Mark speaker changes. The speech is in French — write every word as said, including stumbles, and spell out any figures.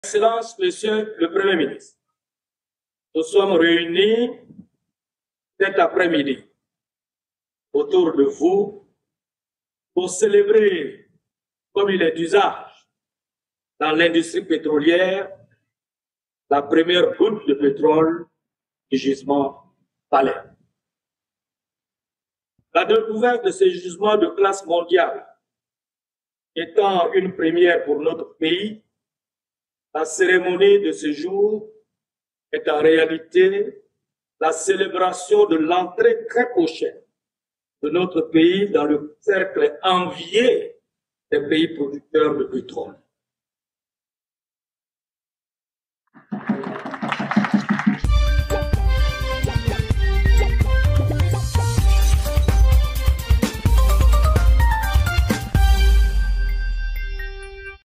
Speaker 1: Excellence, Monsieur le Premier ministre, nous sommes réunis cet après-midi autour de vous pour célébrer, comme il est d'usage dans l'industrie pétrolière, la première goutte de pétrole du gisement Palais. La découverte de ces gisements de classe mondiale étant une première pour notre pays, la cérémonie de ce jour est en réalité la célébration de l'entrée très prochaine de notre pays dans le cercle envié des pays producteurs de pétrole.